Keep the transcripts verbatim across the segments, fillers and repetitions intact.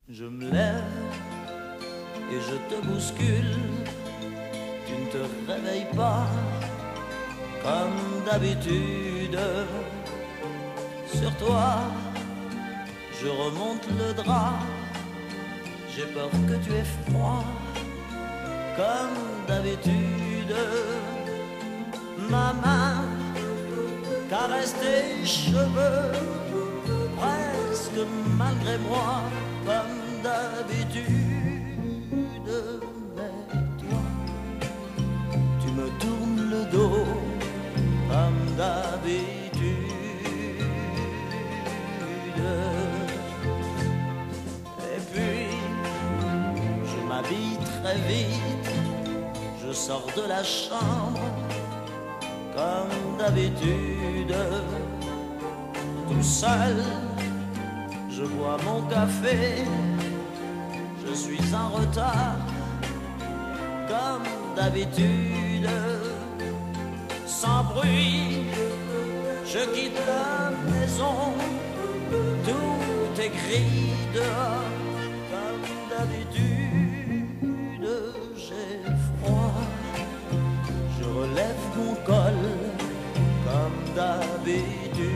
Je me lève et je te bouscule, tu ne te réveilles pas comme d'habitude. Sur toi, je remonte le drap, j'ai peur que tu aies froid comme d'habitude. Ma main caresse tes cheveux, presque malgré moi, comme d'habitude. Mais toi, tu me tournes le dos, comme d'habitude. Et puis, je m'habille très vite, je sors de la chambre, comme d'habitude. Tout seul, je bois mon café, je suis en retard, comme d'habitude. Sans bruit, je quitte la maison, tout est gris dehors, comme d'habitude. J'ai froid, je relève mon col, comme d'habitude.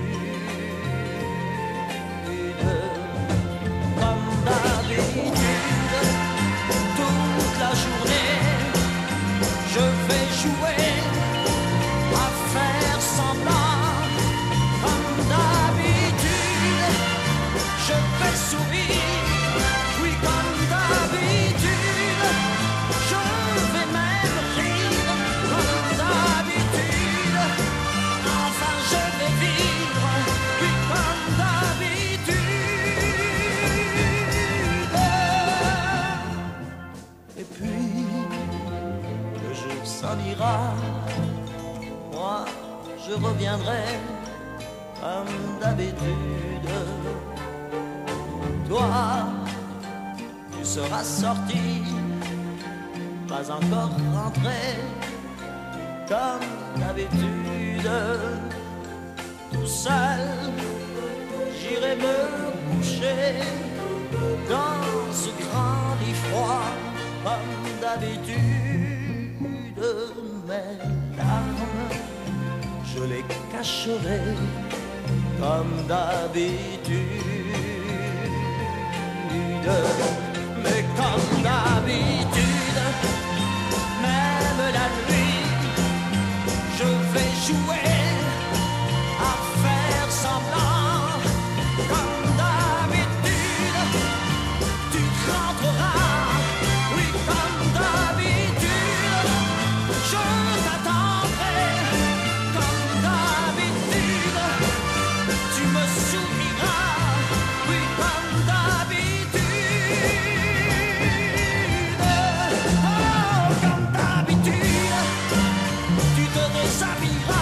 Comme d'habitude, toute la journée, je vais jouer à faire semblant. Comme d'habitude, je vais sourire, oui comme d'habitude, je vais même rire, comme d'habitude. Enfin je vais vivre, oui comme d'habitude. Et puis, le jour s'en ira, moi je reviendrai comme d'habitude. Toi, tu seras sorti, pas encore rentré, comme d'habitude. Tout seul, j'irai me coucher dans ce grand lit froid, comme d'habitude. Mes larmes, je les cacherai, comme d'habitude. Mais comme d'habitude, même la nuit, je vais jouer à faire semblant. Comme d'habitude, tu rentreras, oui comme d'habitude, je t'attendrai. Comme d'habitude, tu me souriras, oui comme d'habitude. Oh, comme d'habitude, tu te déshabilleras.